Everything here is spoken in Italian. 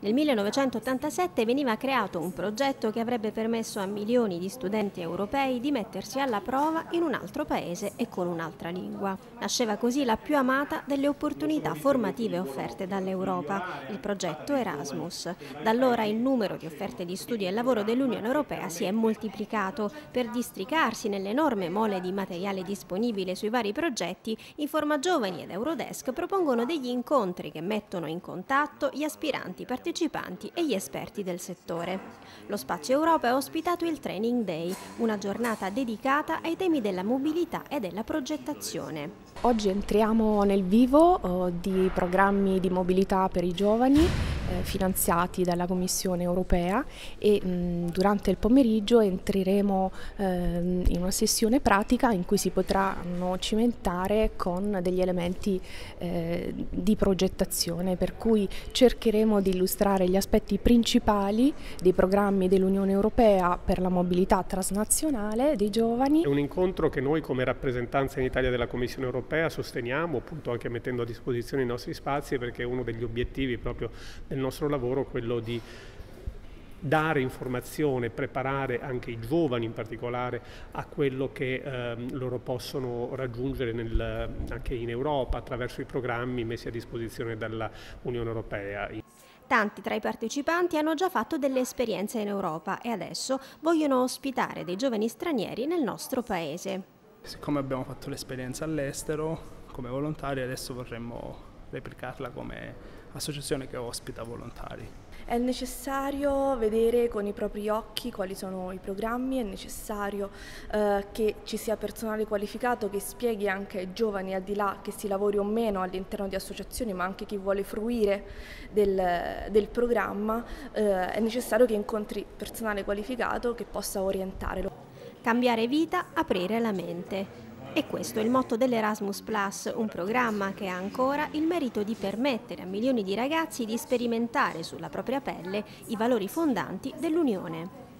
Nel 1987 veniva creato un progetto che avrebbe permesso a milioni di studenti europei di mettersi alla prova in un altro paese e con un'altra lingua. Nasceva così la più amata delle opportunità formative offerte dall'Europa, il progetto Erasmus. Da allora il numero di offerte di studio e lavoro dell'Unione Europea si è moltiplicato. Per districarsi nell'enorme mole di materiale disponibile sui vari progetti, Informa-Giovani ed Eurodesk propongono degli incontri che mettono in contatto gli aspiranti partecipanti e gli esperti del settore. Lo Spazio Europa ha ospitato il Training Day, una giornata dedicata ai temi della mobilità e della progettazione. Oggi entriamo nel vivo di programmi di mobilità per i giovani finanziati dalla Commissione Europea e durante il pomeriggio entreremo in una sessione pratica in cui si potranno cimentare con degli elementi di progettazione, per cui cercheremo di illustrare gli aspetti principali dei programmi dell'Unione Europea per la mobilità transnazionale dei giovani. È un incontro che noi come rappresentanza in Italia della Commissione Europea sosteniamo, appunto anche mettendo a disposizione i nostri spazi, perché è uno degli obiettivi proprio del nostro lavoro, quello di dare informazione, preparare anche i giovani in particolare a quello che loro possono raggiungere anche in Europa attraverso i programmi messi a disposizione dall'Unione Europea. Tanti tra i partecipanti hanno già fatto delle esperienze in Europa e adesso vogliono ospitare dei giovani stranieri nel nostro paese. Siccome abbiamo fatto l'esperienza all'estero come volontari, adesso vorremmo replicarla come associazione che ospita volontari. È necessario vedere con i propri occhi quali sono i programmi, è necessario che ci sia personale qualificato che spieghi anche ai giovani, al di là che si lavori o meno all'interno di associazioni, ma anche chi vuole fruire del programma, è necessario che incontri personale qualificato che possa orientarlo. Cambiare vita, aprire la mente. E questo è il motto dell'Erasmus+, un programma che ha ancora il merito di permettere a milioni di ragazzi di sperimentare sulla propria pelle i valori fondanti dell'Unione.